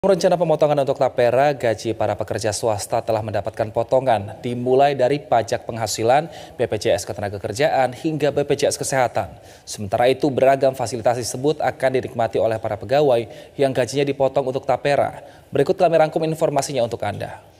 Rencana pemotongan untuk tapera gaji para pekerja swasta telah mendapatkan potongan dimulai dari pajak penghasilan, BPJS Ketenagakerjaan hingga BPJS Kesehatan. Sementara itu beragam fasilitas tersebut akan dinikmati oleh para pegawai yang gajinya dipotong untuk tapera. Berikut kami rangkum informasinya untuk Anda.